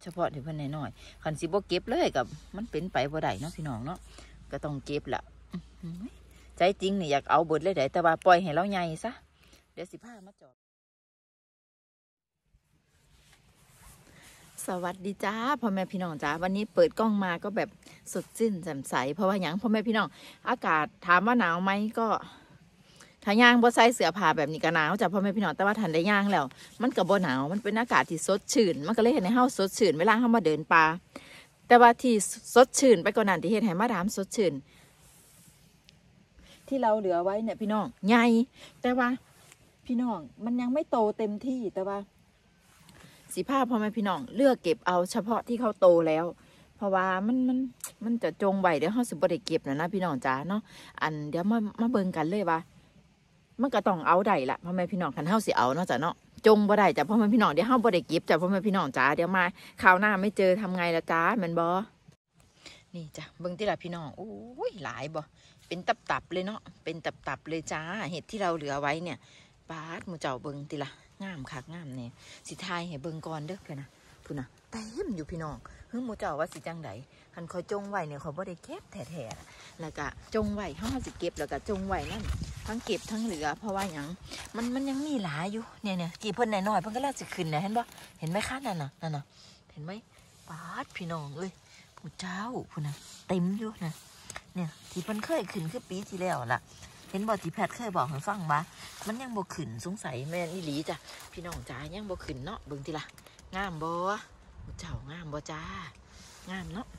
เฉพาะที่เพิ่นน้อยๆคันสิบ่เก็บเลยกับมันเป็นไปบ่ได้เนาะพี่น้องเนาะก็ต้องเก็บละใจจริงนี่อยากเอาเบิดเลยได้แต่ว่าปล่อยให้เราใหญ่ซะเดี๋ยวสิพามาจอบสวัสดีจ้าพ่อแม่พี่น้องจ้าวันนี้เปิดกล้องมาก็แบบสดชื่นแจ่มใสเพราะว่าอย่างพ่อแม่พี่น้องอากาศถามว่าหนาวไหมก็ถ้าย่างบ่ใส่เสื้อผ้าแบบนี้ก็หนาวจ้ะพ่อแม่พี่น้องแต่ว่าทันได้ย่างแล้วมันก็บ่หนาวมันเป็นอากาศที่สดชื่นมันก็เลยเห็นให้เฮาสดชื่นเวลาเฮามาเดินป่าแต่ว่าที่สดชื่นไปกว่านั้นที่เฮ็ดให้มาดามสดชื่นที่เราเหลือไว้เนี่ยพี่น้องใหญ่แต่ว่าพี่น้องมันยังไม่โตเต็มที่แต่ว่าสิพาพ่อแม่พี่น้องเลือกเก็บเอาเฉพาะที่เขาโตแล้วเพราะว่ามันจะจงไว้เดี๋ยวเขาสิบ่ได้เก็บนะพี่น้องจ้าเนาะอันเดี๋ยวมาเบิ่งกันเลยว่ามันก็ต้องเอาได้ละพ่อแม่พี่น้องคันเฮาสิเอาเนาะจ้ะเนาะจงบ่ได้จ้ะพ่อแม่พี่น้องเดี๋ยวเฮาบ่ได้เก็บจ้ะพ่อแม่พี่น้องจ้าเดี๋ยวมาคราวหน้าไม่เจอทำไงล่ะจ้าแม่นบ่นี่จ้ะเบิ่งที่ละพี่น้องโอ้ยหลายบ่เป็นตับๆเลยเนาะเป็นตับๆเลยจ้าเห็ดที่เราเหลือไว้เนี่ยปาดหมู่เจ้าเบิ่งติละงามคักงามเนี่ยสิทายให้เบิ่งก่อนเด้อเพื่อนนะพูนะเต็มอยู่พี่น้องเฮ้ยหมู่เจ้าว่าสิจังไดคันคอยจงไว้เนี่ยเขาบ่ได้เก็บแท้ๆแล้วก็จงไว้เขาสิเก็บแล้วก็จงไว้นั่นทั้งเก็บทั้งเหลือเพราะว่าอย่างมันยังมีหลายอยู่เนี่ยกี่เพิ่นน้อยๆเพิ่นก็เริ่มสิขึ้นนะเห็นบ่เห็นไหมคะนั่นน่ะเห็นไหมปาดพี่น้องเอ้ยหมู่เจ้าพูนะเต็มอยู่นะเนี่ยที่เพิ่นเคยขึ้นคือปีที่แล้วล่ะเห็นบ่ที่แพทย์เคยบอกให้ฟังว่ามันยังบ่ขึ้นสงสัยแม่นอีหลีจ้ะพี่น้องจ้ายังบ่ขึ้นเนาะเบิ่งทีละงามบ่เจ้างามบ่จ้างามเนาะ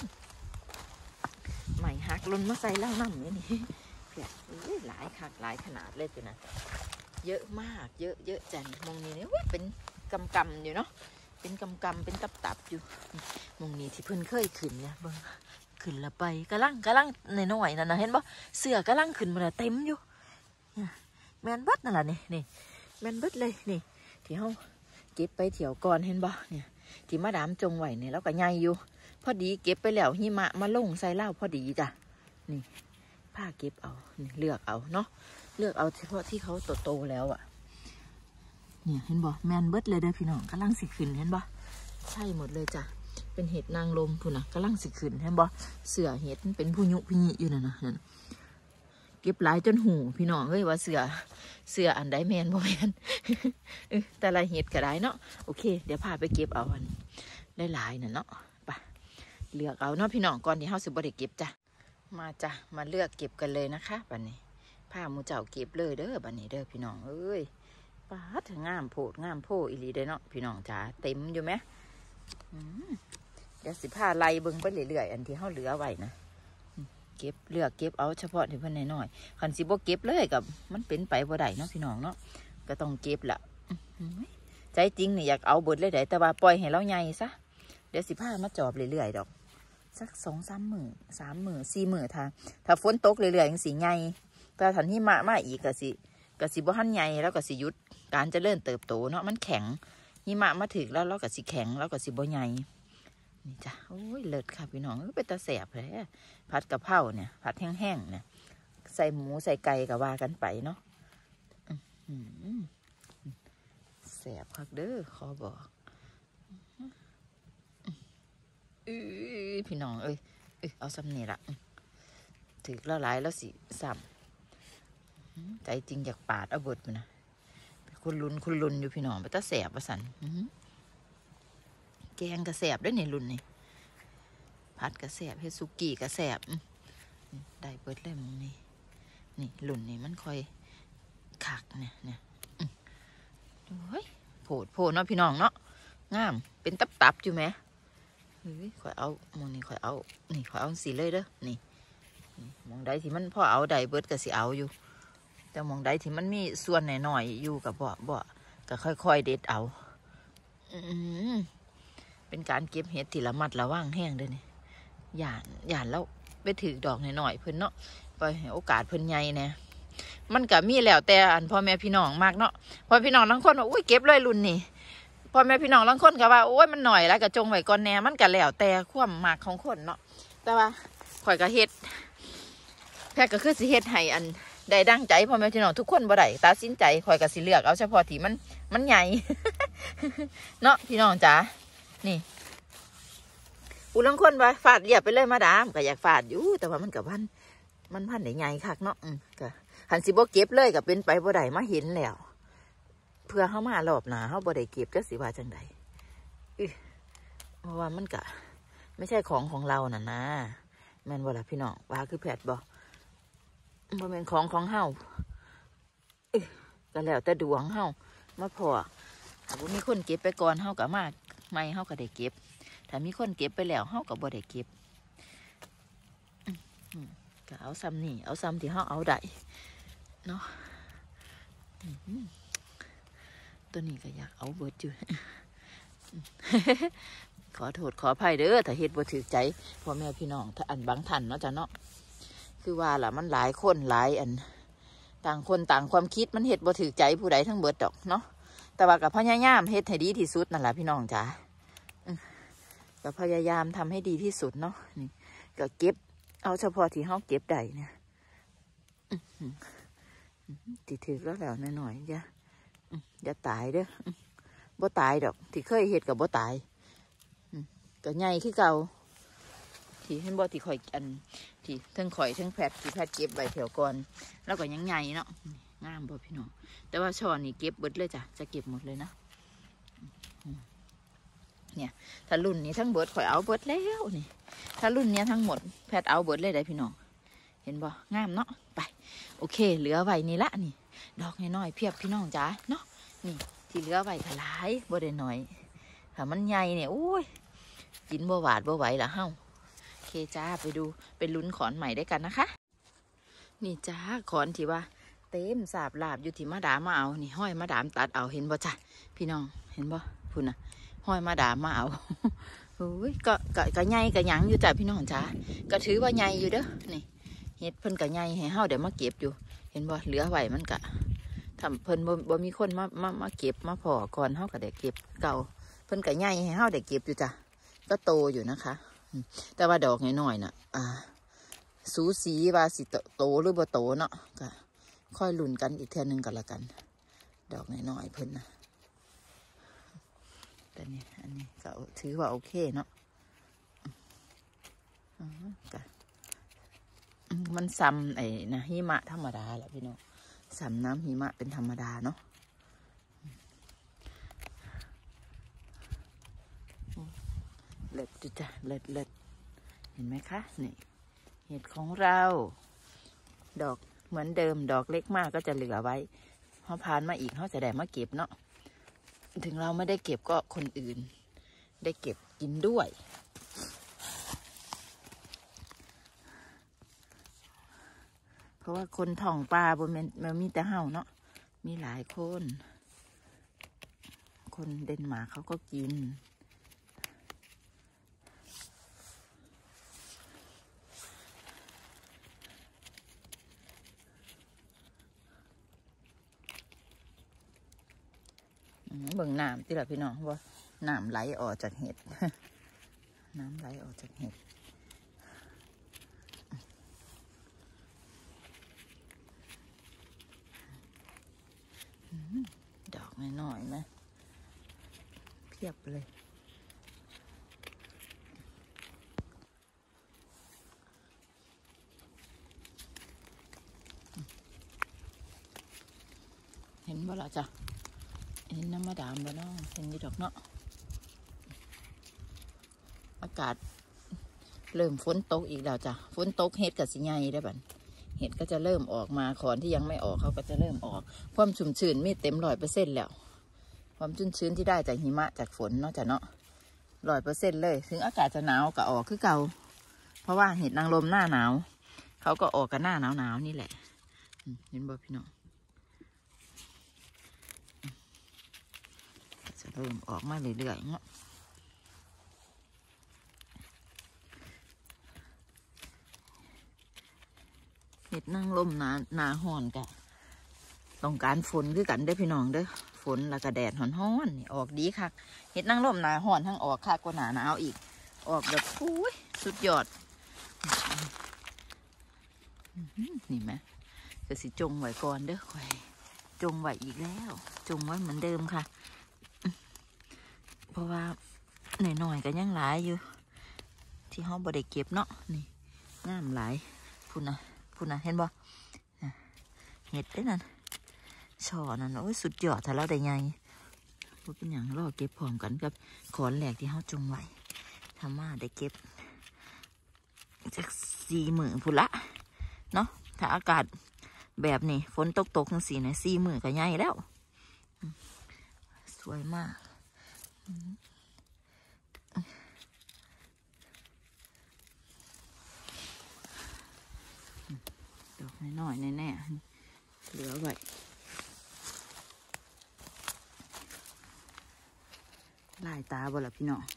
ใหม่หักล้นมาใส่แล้วน้ำนี่เพียหลายคักหลายขนาดเลยจ้ะนะเยอะมากเยอะจังมองนี้เนี่ยเป็นกำอยู่เนาะเป็นกำเป็นตับอยู่มองนี้ที่เพิ่นเคยขึ้นเนี่ยเบิ่งขึ้นละไปกระลังหน่อยนั่นนะเห็นบ่เสือกระลังขึ้นมาเต็มอยู่แมนเบิดนั่นแหละนี่แมนเบิดเลยนี่ที่เฮาเก็บไปเที่ยวก่อนเห็นบ่เนี่ยที่มาดามจงไว้เนี่ยแล้วก็ใหญ่อยู่พอดีเก็บไปแล้วหิมะมาลงใส่เหล้าพอดีจ้ะนี่ผ้าเก็บเอานี่เลือกเอาเนาะเลือกเอาเฉพาะที่เขาโตแล้วอ่ะเนี่ยเห็นบ่แมนเบิดเลยเด้อพี่น้องกำลังสิขึ้นเห็นบ่ใช่หมดเลยจ้ะเป็นเห็ดนางลมพุ่นนะกำลังสิขึ้นเห็นบ่เสือเห็ดเป็นผู้ยุพี่อยู่นั่นเก็บหลายจนหูพี่น้องเอ้ยว่าเสืออันใดแมนบ่แมนแต่ละเห็ดก็ได้เนาะโอเคเดี๋ยวพาไปเก็บเอาอันได้หลายน่ะเนาะไปเลือกเอาเนาะพี่น้องก่อนที่เฮาสิบ่ได้เก็บจ้ะมาจ้ะมาเลือกเก็บกันเลยนะคะบัดนี้พาหมู่เจ้าเก็บเลยเด้อบัดนี้เด้อพี่น้องเอ้ยปาดงามโพดงามโพอีหลีเด้เนาะพี่น้องจ๋าเต็มอยู่ไหมเดี๋ยวสิพาไล่เบิ่งไปเรื่อยๆอันที่เฮาเหลือไว้นะเก็บเลือกเก็บเอาเฉพาะที่เพิ่นน้อยๆคันสิบ่เก็บเลยกับมันเป็นไปบ่ได้เนาะพี่น้องเนาะก็ต้องเก็บละใจจริงนี่อยากเอาเบิดเลยได้แต่ว่าปล่อยให้เราใหญ่ซะเดี๋ยวสิพามาจอบเรื่อยๆดอกสัก2-3 มื้อ3 มื้อ4 มื้อถ้าฝนตกเรื่อยๆจังสิใหญ่แต่ถ้าหิมะมาอีกก็สิบ่ทันใหญ่แล้วก็สิหยุดการเจริญเติบโตเนาะมันแข็งหิมะมาถึงแล้วเราก็สิแข็งแล้วก็สิบ่ใหญ่นี่จ้ะโอ้ยเลิศค่ะพี่น้องเป็นตาแสบเลยผัดกะเพราเนี่ยผัดแห้งๆเนี่ยใส่หมูใส่ไก่ก็ว่ากันไปเนาะแสบคักเด้อขอบอกพี่น้องเอ้ยเอาซ้ำนี่ละถือแล้วหลายแล้วสิซ้ำใจจริงอยากปาดเอาเบิดมันนะคุณลุนอยู่พี่น้องเป็นตาแสบประสันแกงกระแสบด้วยในรุ่นนี่ผัดกระแสบเฮซุกี้กระแสบได้เบิดเลยมึงนี่รุ่นนี่มันค่อยคักเนี่ยโอ้ยโผล่เนาะพี่น้องเนาะงามเป็นตับอยู่ไหมข่อยเอามองนี่ข่อยเอาสีเลยเด้อนี่มองใดที่มันพอเอาได้เบิดก็สิเอาอยู่แต่มองใดที่มันมีส่วนหน่อยๆอยู่กับบ่ก็ค่อยๆเด็ดเอาเป็นการเก็บเห็ดที่ละมัดระวังแห้งด้วยนี่หยานแล้วไปถือดอกหน่อยเพิ่นเนาะไปให้โอกาสเพิ่นใหญ่เนี่ยมันก็มีแล้วแต่อันพ่อแม่พี่น้องมากเนาะพ่อพี่น้องทั้งคนว่าอุ้ยเก็บเลยรุ่นนี่พ่อแม่พี่น้องทั้งคนก็ว่าโอ้ยมันหน่อยแล้วก็จงไว้ก่อนแน่มันก็แล้วแต่ความมากของคนเนาะแต่ว่าข่อยก็เฮ็ดแพทย์ก็คือสิเฮ็ดให้อันได้ดังใจพ่อแม่พี่น้องทุกคนบ่ได้ตัดสินใจข่อยก็สิเลือกเอาเฉพาะที่มันใหญ่เนาะพี่น้องจ๋านี่ผู้ลังคนว่าฟาดเรียบไปเลยมาดามก็อยากฟาดอยู่แต่ว่ามันกับมันพันได้ไงคักเนาะก็หันสิบ่เก็บเลยก็เป็นไปบ่ได้มาเห็นแล้วเพื่อเขามารอบหน้าเขาบ่ได้เก็บก็สิว่าจังใดเพราะว่ามันก็ไม่ใช่ของเราน่ะนะแม่นบ่ล่ะพี่น้องว่าคือแผดบ่เป็นของเฮาก็แล้วแต่ดวงเฮามาพอถ้าบ่มีคนเก็บไปก่อนเฮาก็มาไม่เฮาก็ได้เก็บถ้ามีคนเก็บไปแล้วเฮาก็บ่ได้เก็บก็เอาซ้ำนี่เอาซ้ำที่เฮาเอาได้เนาะตัวนี้ก็อยากเอาเบิดอยู่ ขอโทษขออภัยเด้อถ้าเฮ็ดบ่ถูกใจพ่อแม่พี่น้องถ้าอันบางท่านเนาะจ้ะเนาะคือว่าล่ะมันหลายคนหลายอันต่างคนต่างความคิดมันเฮ็ดบ่ถูกใจผู้ใดทั้งเบิดดอกเนาะแต่ว่ากับพยายามเฮ็ดให้ดีที่สุดนั่นแหละพี่น้องจ๋าก็พยายามทำให้ดีที่สุดเนาะนี่ก็เก็บเอาเฉพาะที่เฮาเก็บได้เนี่ยติดถือแล้วหน่อยๆอย่าตายเด้อบ่ตายดอกที่เคยเฮ็ดกับบ่ตายก็ใหญ่คือเก่าที่เห็นบ่ที่ข่อยอันที่ทั้งข่อยทั้งแพทที่แพทเก็บไว้แถวก่อนแล้วก็ยังใหญ่เนาะงามบ่พี่น้องแต่ว่าช่อนี่เก็บเบิดเลยจ้ะจะเก็บหมดเลยนะเนี่ยถ้ารุ่นนี้ทั้งเบิดข่อยเอาเบิดแล้วนี่ถ้ารุ่นนี้ทั้งหมดแพทเอาเบิดเลยได้พี่น้องเห็นบ่งามเนาะไปโอเคเหลือไว้นี่ละนี่ดอกน้อยๆเพียบพี่น้องจ๋าเนาะนี่ที่เหลือไว้ก็หลายบ่ได้น้อยถ้ามันใหญ่เนี่ยโอ้ยกินบ่หวาดบ่ไหวละเฮ้าโอเคจ้าไปดูเป็นลุ้นขอนใหม่ได้กันนะคะนี่จ้าขอนที่ว่าเต็มสาบลาบอยู่ที่มาดามมาเอานี่ห้อยมาดามตัดเอาเห็นบ่จ้ะพี่น้องเห็นบ่พุ่นน่ะห้อยมาดามมาเอาโอ้ยก็ใหญ่ก็หยังอยู่จ้ะพี่น้องจ้าก็ถือว่าใหญ่อยู่เด้อนี่เฮ็ดเพิ่นก็ใหญ่ให้เฮาเดี๋ยวมาเก็บอยู่เห็นบ่เหลือไว้มันก็ทำเพิ่นบ่มีคนมาเก็บมาพอก่อนเฮาก็ได้เก็บเก่าเพิ่นก็ใหญ่ให้เฮาได้เก็บอยู่จ้ะก็โตอยู่นะคะแต่ว่าดอกน้อยๆน่ะสูสีว่าสิโตหรือบ่โตเนาะก็ค่อยลุ้นกันอีกเทื่อนึงกันละกันดอกน้อยๆเพิ่นนะแต่นี่อันนี้ก็ถือว่าโอเคเนาะก็มันซ้ำไอ้นะหิมะธรรมดาแหละพี่น้องซ้ำน้ำหิมะเป็นธรรมดาเนาะเลิศจุจ้ะเลิศเห็นไหมคะนี่เห็ดของเราดอกเหมือนเดิมดอกเล็กมากก็จะเหลือไว้พอผ่านมาอีกเขาจะได้มาเก็บเนาะถึงเราไม่ได้เก็บก็คนอื่นได้เก็บกินด้วยเพราะว่าคนท่องปลาบนมันมีแต่เห่าเนาะมีหลายคนเดนมาร์กเขาก็กินเบิ่งน้ำที่ละพี่น้องว่าน้ำไหลออกจากเห็ด น้ำไหลออกจากเห็ดดอกน้อยๆนะเพียบเลยเห็นบ่ล่ะจ้ะเห็นน้ำมะดามบ่เนาะเห็นนี่ดอกเนาะอากาศเริ่มฝนตกอีกแล้วจ้ะฝนตกเห็ดกับสิใหญ่ได้บัดเห็ดก็จะเริ่มออกมาขอนที่ยังไม่ออกเขาก็จะเริ่มออกความชุ่มชื้นมีเต็ม100%แล้วความชุ่มชื้นที่ได้จากหิมะจากฝนเนาะจ้ะเนาะ100%เลยถึงอากาศจะหนาวก็ออกคือเก่าเพราะว่าเห็ดนางรมหน้าหนาวเขาก็ออกกันหน้าหนาวนี่แหละเห็นบ่พี่น้องจะเริ่มออกมาเรื่อยๆเนาะเห็ดนางรมหนาห่อนกะต้องการฝนคือกันได้พี่น้องเด้อฝนแล้วก็แดดฮ้อนๆนี่ออกดีค่ะเห็ดนางรมหนาห่อนทั้งออกค่ะกว่าหนาหนาวอีกออกแบบอุ้ยสุดยอดนี่ไหมจะสิจงไว้ก่อนเด้อค่อยจงไว้อีกแล้วจงไว้เหมือนเดิมค่ะเพราะว่าหน่อยๆก็ยังหลายอยู่ที่เฮาบ่ได้เก็บเนาะนี่งามหลายพุ่นนะเห็นบ่เห็ดได้นั่นช่อนั่นโอ้ยสุดยอดถ้าเราได้ใหญ่ว่าเป็นอย่างเราเก็บพร้อมกันกับขอนแหลกที่เฮาจงไว้ทำมาได้เก็บจาก4 มื้อพุ่นละเนาะถ้าอากาศแบบนี้ฝนตกทั้ง4เนี่ย4 มื้อก็ใหญ่แล้วสวยมากดอกน้อยๆแน่ๆเหลือไว้ลายตาบ่ล่ะพี่น้อง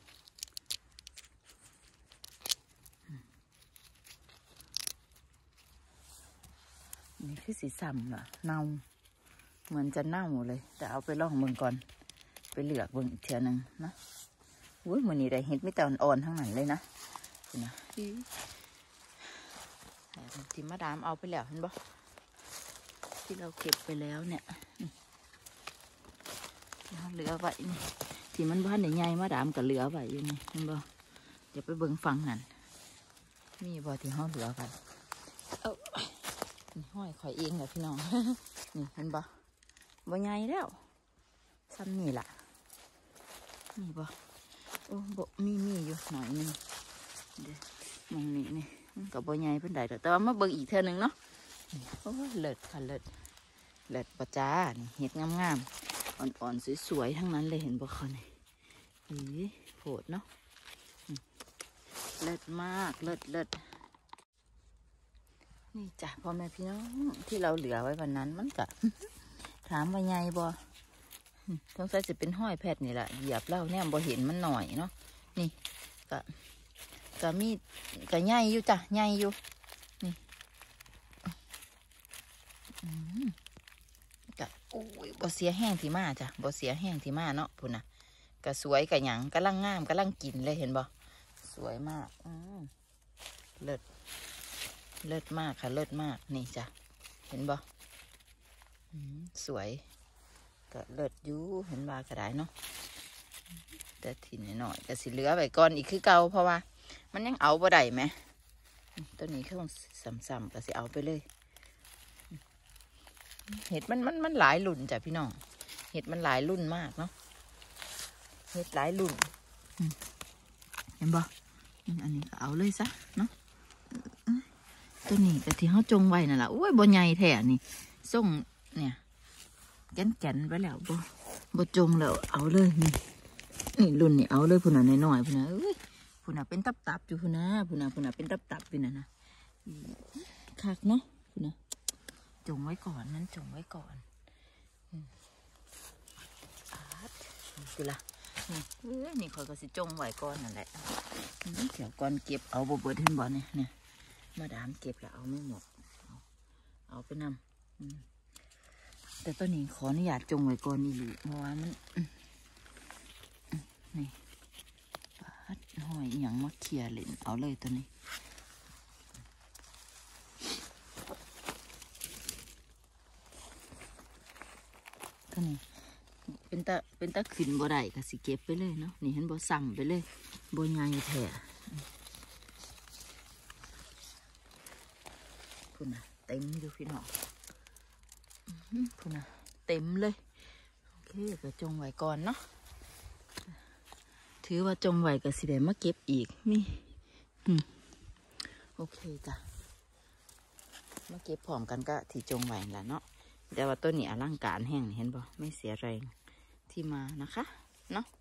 นี่คือสีซ้ำล่ะเน่าเหมือนจะเน่าเลยแต่เอาไปล่องเบิ่งก่อนไปเหลือกเบิ่งอีกเทื่อนึงนะอุ้ยมื้อนี้ได้เห็ดไม่แต่อ่อนๆทั้งนั้นเลยนะนะที่มาดามเอาไปแล้วเห็นบ่ที่เราเก็บไปแล้วเนี่ยเหลือไว้นี่ที่มันบ้านใหญ่มาดามกับเหลือไว้อยู่นี่เห็นบ่เดี๋ยวไปเบิ่งฟังหันมีบ่ที่ห้องเหลือไว้นี่ห้อยข่อยเองเหรอพี่น้อง นี่เห็นบ่ใหญ่แล้วซ้ำนี่ล่ะนี่บ่โอ้บ่มีอยู่หน่อยนึงเดี๋ยวมองนี่กับบ่ใหญ่เป็นใดแต่ว่ามาเบิ่งอีกเท่านึงเนาะโอ้เลิศค่ะเลิศปะจ้านี่เห็ดงามๆอ่อนๆสวยๆทั้งนั้นเลยเห็นบ่คะนี่โผดเนาะเลิศมากเลิศนี่จ้ะพ่อแม่พี่น้องที่เราเหลือไว้วันนั้นมันกะ ถามว่าใหญ่บ่ต้องใส่จะเป็นห้อยแพทย์นี่แหละเหยียบเล่าเนี่ยบ่เห็นมันหน่อยเนาะนี่กะมีกะใหญ่อยู่จ้ะใหญ่อยู่นี่กะโอ้ยบ่เสียแห้งที่มาจ้ะบ่เสียแห้งที่มาเนาะพุ่นน่ะกะสวยกะหยังกะลังงามกะลังกินเลยเห็นบ่สวยมากเลิศมากค่ะเลิศมากนี่จ้ะเห็นบ่สวยก็เลิศอยู่เห็นบ่ก็ได้เนาะแต่ทีหน่อยก็สิเหลือไว้ก่อนอีกคือเก่าเพราะว่ามันยังเอาบ่ได้ไหมตัวนี้เขาซ้ำๆก็สิเอาไปเลยเห็ดมันหลายรุ่นจ้ะพี่น้องเห็ดมันหลายรุ่นมากเนาะเห็ดหลายรุ่นเห็นบ่อันนี้ก็เอาเลยซะเนาะตัวนี้ก็ที่เขาจงไว้นั่นแหละโอ้ยบ่ใหญ่แท้นี่ส่งเนี่ยแก่นไปแล้วบ่จงแล้วเอาเลยนี่รุ่นนี่เอาเลยพุ่นน่ะน้อยๆพุ่นน่ะพุ่นน่ะเป็นตับอยู่พุ่นน่ะเป็นตับอยู่น่ะนะคักเนาะพุ่นน่ะจงไว้ก่อนนั้นจงไว้ก่อนคือละนี่คอยก็สิจงไว้ก่อนนั่นแหละเดี๋ยวก่อนเก็บเอาบ่เบิดเห็นบ่เนี่ยมาดามเก็บแล้วเอาไม่หมดเอาไปนำแต่ตัวนี้ขออนุญาตจงไว้ก่อนนี่หรือเพราะว่ามันนี่ปาดหอยอย่างมาเขี่ยเล่นเอาเลยตัวนี้ตัวนี้เป็นตะขึ้นบ่ได้ก็สิเก็บไปเลยเนาะนี่เห็นบ่ซ้ำไปเลยบ่ใหญ่แท้พุ่นน่ะเต็มอยู่พี่น้องพุ่นน่ะเต็มเลยโอเคก็จงไว้ก่อนเนาะถือว่าจงไว้ก็สิได้มาเก็บอีกนี่โอเคจ้ะมาเก็บพร้อมกันก็ที่จงไว้แล้วเนาะแต่ว่าต้นนี้อลังการแห้งเห็นบ่ไม่เสียแรงที่มานะคะเนาะ